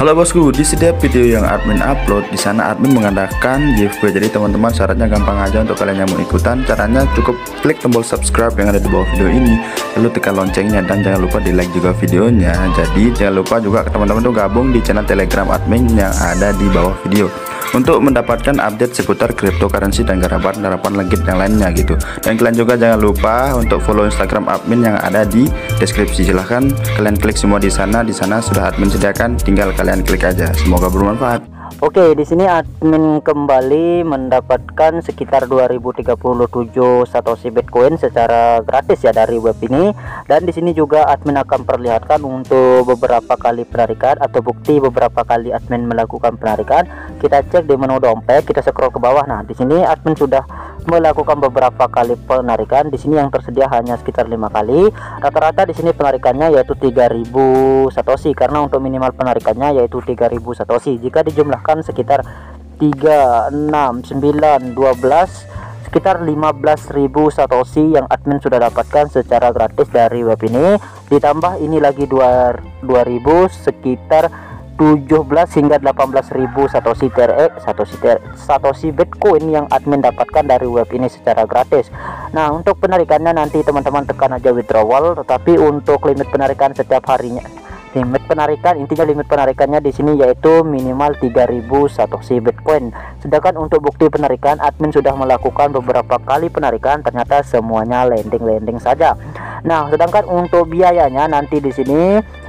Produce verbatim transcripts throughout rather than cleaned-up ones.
Halo bosku, di setiap video yang admin upload, di sana admin mengadakan giveaway. Jadi teman-teman, syaratnya gampang aja untuk kalian yang mau ikutan. Caranya cukup klik tombol subscribe yang ada di bawah video ini, lalu tekan loncengnya dan jangan lupa di like juga videonya. Jadi jangan lupa juga teman-teman tuh gabung di channel Telegram admin yang ada di bawah video untuk mendapatkan update seputar cryptocurrency dan garapan-garapan legit yang lainnya gitu. Dan kalian juga jangan lupa untuk follow Instagram admin yang ada di deskripsi. Silahkan kalian klik semua di sana. Di sana sudah admin sediakan, tinggal kalian klik aja. Semoga bermanfaat. Oke, di sini admin kembali mendapatkan sekitar dua ribu tiga puluh tujuh satoshi Bitcoin secara gratis ya dari web ini. Dan di sini juga admin akan perlihatkan untuk beberapa kali penarikan atau bukti beberapa kali admin melakukan penarikan. Kita cek di menu dompet, kita scroll ke bawah. Nah, di sini admin sudah melakukan beberapa kali penarikan. Di sini yang tersedia hanya sekitar lima kali. Rata-rata di sini penarikannya yaitu tiga ribu satoshi, karena untuk minimal penarikannya yaitu tiga ribu satoshi. Jika dijumlahkan sekitar tiga, enam, sembilan, dua belas, sekitar lima belas ribu satoshi yang admin sudah dapatkan secara gratis dari web ini. Ditambah ini lagi dua ribu, sekitar tujuh belas hingga delapan belas ribu satoshi T R X, satoshi, satoshi Bitcoin yang admin dapatkan dari web ini secara gratis. Nah, untuk penarikannya nanti teman-teman tekan aja withdrawal, tetapi untuk limit penarikan setiap harinya, limit penarikan intinya limit penarikannya di sini yaitu minimal tiga ribu satoshi Bitcoin. Sedangkan untuk bukti penarikan, admin sudah melakukan beberapa kali penarikan, ternyata semuanya landing-landing saja. Nah, sedangkan untuk biayanya nanti di sini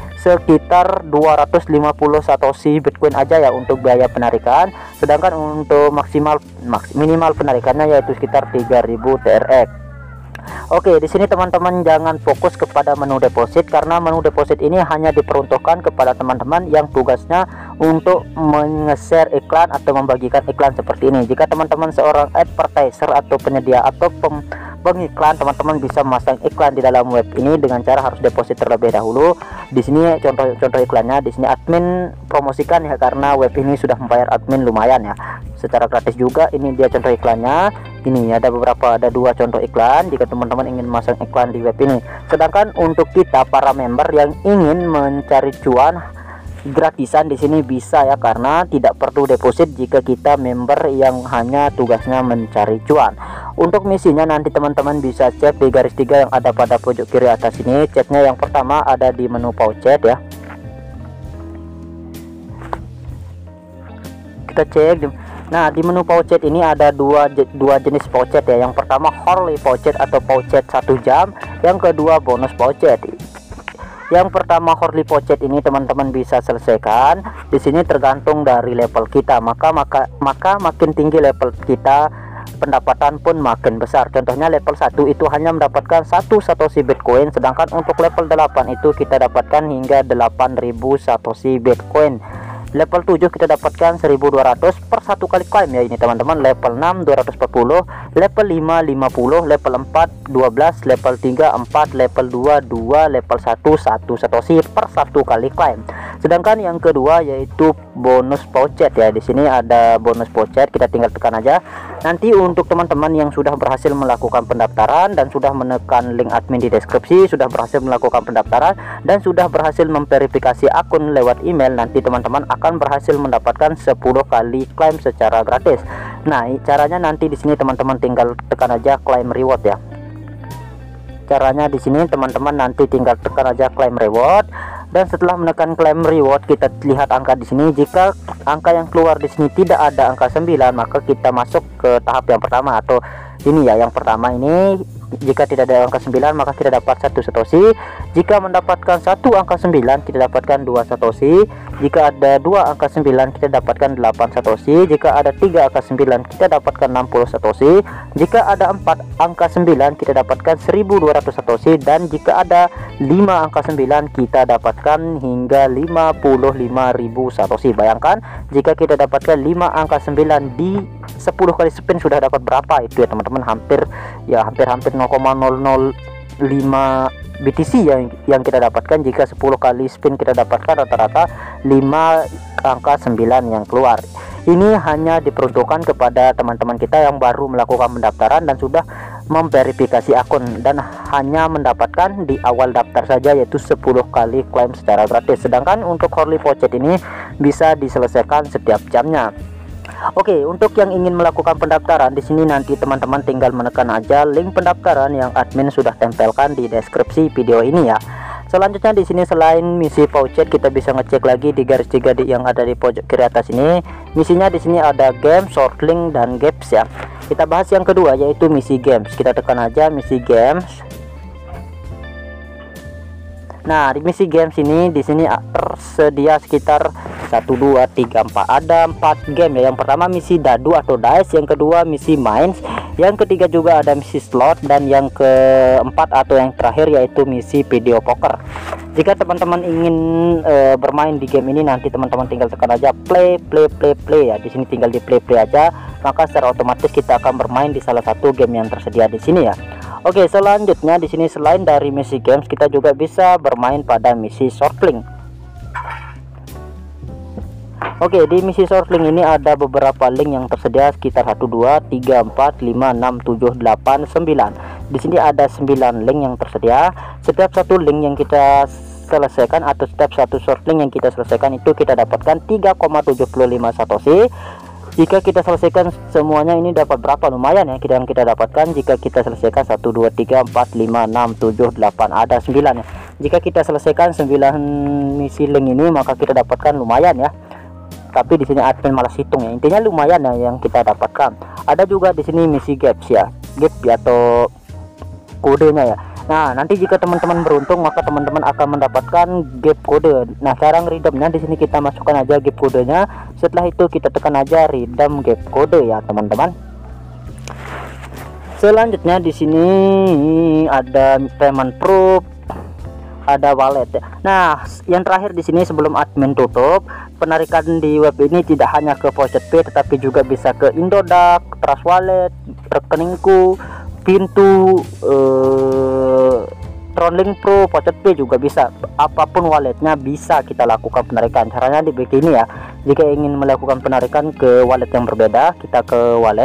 sekitar dua ratus lima puluh satoshi Bitcoin aja ya untuk biaya penarikan. Sedangkan untuk maksimal maks, minimal penarikannya yaitu sekitar tiga ribu T R X. Oke, di sini teman-teman jangan fokus kepada menu deposit, karena menu deposit ini hanya diperuntukkan kepada teman-teman yang tugasnya untuk meng-share iklan atau membagikan iklan seperti ini. Jika teman-teman seorang advertiser atau penyedia atau pem pengiklan, teman-teman bisa memasang iklan di dalam web ini dengan cara harus deposit terlebih dahulu. Di sini contoh-contoh iklannya, di sini admin promosikan ya, karena web ini sudah membayar admin lumayan ya, secara gratis juga. Ini dia contoh iklannya. Ini ada beberapa, ada dua contoh iklan jika teman-teman ingin memasang iklan di web ini. Sedangkan untuk kita para member yang ingin mencari cuan gratisan, di sini bisa ya, karena tidak perlu deposit jika kita member yang hanya tugasnya mencari cuan. Untuk misinya nanti teman-teman bisa cek di garis tiga yang ada pada pojok kiri atas ini. Chatnya yang pertama ada di menu pouchet ya. Kita cek di, nah di menu pouchet ini ada dua dua jenis pouchet ya. Yang pertama hourly pouchet atau pouchet satu jam, yang kedua bonus pouchet. Yang pertama hourly pouchet ini teman-teman bisa selesaikan. Di sini tergantung dari level kita, maka maka maka makin tinggi level kita, pendapatan pun makin besar. Contohnya level satu itu hanya mendapatkan satu satoshi Bitcoin, sedangkan untuk level delapan itu kita dapatkan hingga delapan ribu satoshi Bitcoin. Level tujuh kita dapatkan seribu dua ratus per satu kali klaim ya ini teman-teman. Level enam dua ratus empat puluh, level lima lima puluh, level empat dua belas, level tiga empat, level dua dua, level satu satu satoshi per satu kali klaim. Sedangkan yang kedua yaitu bonus pouchet ya. Di sini ada bonus pouchet, kita tinggal tekan aja. Nanti untuk teman-teman yang sudah berhasil melakukan pendaftaran dan sudah menekan link admin di deskripsi, sudah berhasil melakukan pendaftaran dan sudah berhasil memverifikasi akun lewat email, nanti teman-teman akan berhasil mendapatkan sepuluh kali klaim secara gratis. Nah, caranya nanti di sini teman-teman tinggal tekan aja claim reward ya. Caranya di sini teman-teman nanti tinggal tekan aja claim reward, dan setelah menekan claim reward kita lihat angka di sini. Jika angka yang keluar di sini tidak ada angka sembilan, maka kita masuk ke tahap yang pertama atau ini ya, yang pertama ini. Jika tidak ada angka sembilan maka kita dapat satu satoshi. Jika mendapatkan satu angka sembilan kita dapatkan dua satoshi. Jika ada dua angka sembilan kita dapatkan delapan satoshi. Jika ada tiga angka sembilan kita dapatkan enam puluh satoshi. Jika ada empat angka sembilan kita dapatkan seribu dua ratus satoshi, dan jika ada lima angka sembilan kita dapatkan hingga lima puluh lima ribu satoshi. Bayangkan jika kita dapatkan lima angka sembilan di sepuluh kali spin sudah dapat berapa itu ya teman-teman, hampir ya hampir-hampir nol koma nol nol lima B T C yang yang kita dapatkan. Jika sepuluh kali spin kita dapatkan rata-rata lima angka sembilan yang keluar. Ini hanya diperuntukkan kepada teman-teman kita yang baru melakukan pendaftaran dan sudah memverifikasi akun dan hanya mendapatkan di awal daftar saja, yaitu sepuluh kali klaim secara gratis. Sedangkan untuk Horly Voucher ini bisa diselesaikan setiap jamnya. Oke, untuk yang ingin melakukan pendaftaran di sini nanti teman-teman tinggal menekan aja link pendaftaran yang admin sudah tempelkan di deskripsi video ini ya. Selanjutnya di sini selain misi voucher kita bisa ngecek lagi di garis tiga di yang ada di pojok kiri atas ini. Misinya di sini ada game, short link dan games ya. Kita bahas yang kedua yaitu misi games. Kita tekan aja misi games. Nah, di misi games ini di sini tersedia sekitar satu dua tiga empat, ada empat game ya. Yang pertama misi dadu atau dice, yang kedua misi mines, yang ketiga juga ada misi slot, dan yang keempat atau yang terakhir yaitu misi video poker. Jika teman-teman ingin e, bermain di game ini, nanti teman-teman tinggal tekan aja play play play play ya. Di sini tinggal di play play aja, maka secara otomatis kita akan bermain di salah satu game yang tersedia di sini ya. Oke, selanjutnya di sini selain dari misi games kita juga bisa bermain pada misi short link. Oke, di misi short link ini ada beberapa link yang tersedia sekitar satu dua tiga empat lima enam tujuh delapan sembilan. Di sini ada sembilan link yang tersedia. Setiap satu link yang kita selesaikan atau setiap satu short link yang kita selesaikan itu kita dapatkan tiga koma tujuh lima satoshi. Jika kita selesaikan semuanya ini dapat berapa? Lumayan ya kita yang kita dapatkan jika kita selesaikan satu dua tiga empat lima enam tujuh delapan, ada sembilan ya. Jika kita selesaikan sembilan misi link ini maka kita dapatkan lumayan ya. Tapi di sini admin malas hitung ya. Intinya lumayan ya yang kita dapatkan. Ada juga di sini misi gaps ya. Gap atau kodenya ya. Nah, nanti jika teman-teman beruntung maka teman-teman akan mendapatkan gap kode. Nah, cara redeemnya di sini kita masukkan aja gap kodenya. Setelah itu kita tekan aja redeem gap kode ya, teman-teman. Selanjutnya di sini ada payment proof, ada wallet ya. Nah, yang terakhir di sini sebelum admin tutup, penarikan di web ini tidak hanya ke Voucher Pay tetapi juga bisa ke Indodax, Trust Wallet, rekeningku, Pintu, eh, Tronlink Pro, Voucher Pay juga bisa. Apapun walletnya bisa kita lakukan penarikan. Caranya di begini ya. Jika ingin melakukan penarikan ke wallet yang berbeda, kita ke wallet.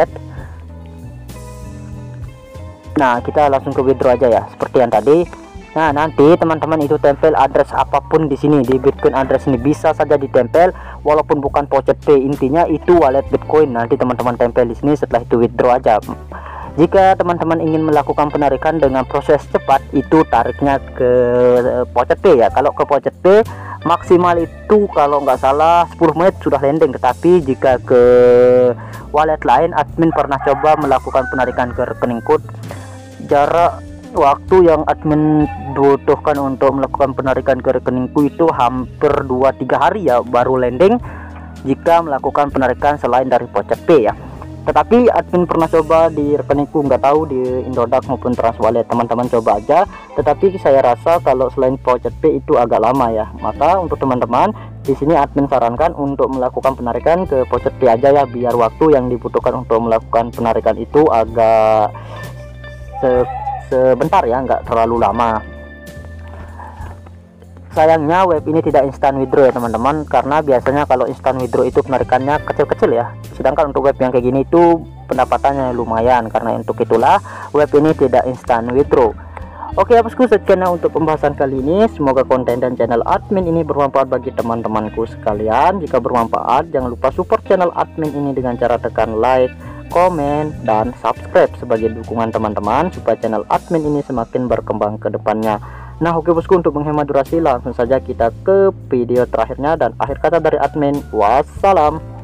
Nah, kita langsung ke withdraw aja ya, seperti yang tadi. Nah, nanti teman-teman itu tempel address apapun di sini di Bitcoin address ini bisa saja ditempel walaupun bukan Voucher Pay. Intinya itu wallet Bitcoin. Nanti teman-teman tempel di sini, setelah itu withdraw aja. Jika teman-teman ingin melakukan penarikan dengan proses cepat, itu tariknya ke Voucher Pay ya. Kalau ke Voucher Pay maksimal itu kalau nggak salah sepuluh menit sudah landing. Tetapi jika ke wallet lain, admin pernah coba melakukan penarikan ke rekening code, jarak waktu yang admin butuhkan untuk melakukan penarikan ke rekeningku itu hampir dua tiga hari ya baru landing jika melakukan penarikan selain dari Voucher Pay ya. Tetapi admin pernah coba di rekeningku, nggak tahu di Indodax maupun Trust Wallet, teman-teman coba aja. Tetapi saya rasa kalau selain Voucher Pay itu agak lama ya. Maka untuk teman-teman di sini admin sarankan untuk melakukan penarikan ke Voucher Pay aja ya, biar waktu yang dibutuhkan untuk melakukan penarikan itu agak se sebentar ya, nggak terlalu lama. Sayangnya web ini tidak instan withdraw ya teman-teman, karena biasanya kalau instan withdraw itu penarikannya kecil-kecil ya. Sedangkan untuk web yang kayak gini itu pendapatannya lumayan, karena untuk itulah web ini tidak instan withdraw. Oke ya bosku, sekian untuk pembahasan kali ini. Semoga konten dan channel admin ini bermanfaat bagi teman-temanku sekalian. Jika bermanfaat, jangan lupa support channel admin ini dengan cara tekan like, komen, dan subscribe sebagai dukungan teman-teman supaya channel admin ini semakin berkembang ke depannya. Nah oke bosku, untuk menghemat durasi langsung saja kita ke video terakhirnya, dan akhir kata dari admin, wassalam.